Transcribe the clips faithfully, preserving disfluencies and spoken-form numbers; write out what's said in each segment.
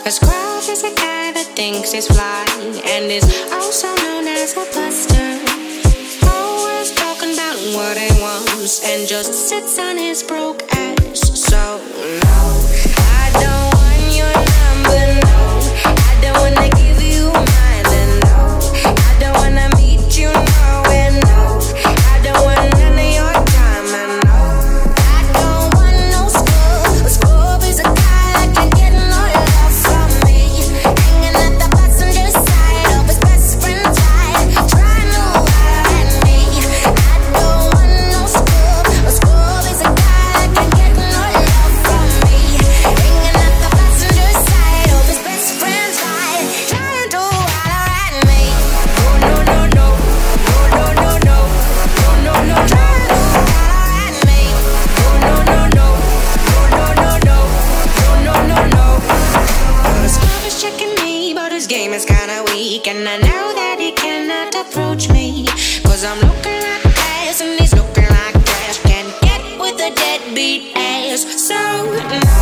A scrub is a guy that thinks he's fly and is also known as a buster. Always talking about what he wants and just sits on his broke ass. So no, I don't want your number, no. I don't wanna give you mine, and no, I don't wanna meet you nowhere, no. I don't want none of your time, and no, I don't want no scrub. A scrub is a guy that can get no love from me, hanging at the passenger side of his best friend's ride, trying to holler at me. I don't want no scrub. A scrub is a guy that can get no love from me, hanging at the passenger side of his best friend's ride, trying to holler at me. No, no, no, no, no, no, no, no, no, no, trying to holler at me. No, no, no, no, no, no, no, no, no, no, no. The scrub is checking me, but his game is kinda weak, and I know that he cannot approach me, cause I'm looking like ass and he's looking like trash. Can't get with a deadbeat ass. So no,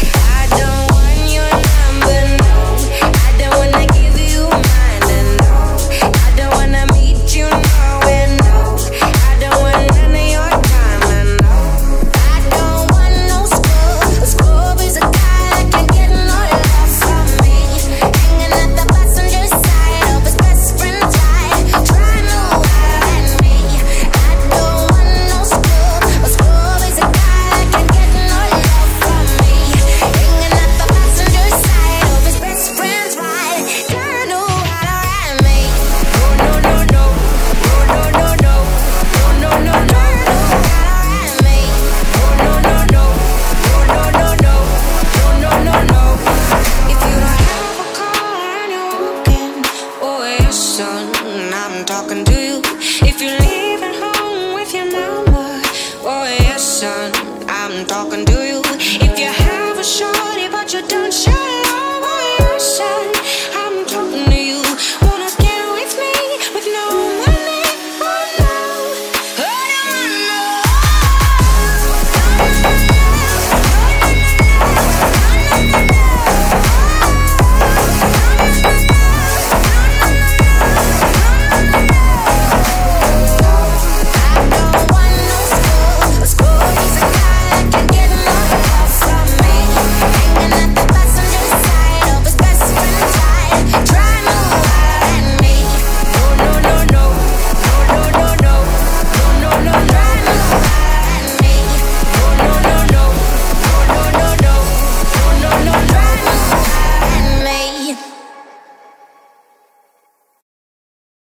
I don't want your number, no. I don't wanna give you mine, and no, I don't wanna meet you nowhere, no. I don't want none of your time, and no, I don't want no scrub. A scrub is a guy that can get no love from me, hanging at the passenger side of his best friend's ride, trying to holler at me. I don't want no scrub. A scrub is a guy that can get no love from me, hanging at the passenger side of his best friend's ride, trying to holler at me. No, no, no, no, no, no, no, no, no, no, no, holler at me. No, no, no, no, no, no, no, no, no, no, no. If you don't have a car and you're walking, oh yes, son, I'm talking to you. If you're leaving home with your mama, oh yes, son, I'm talking to you.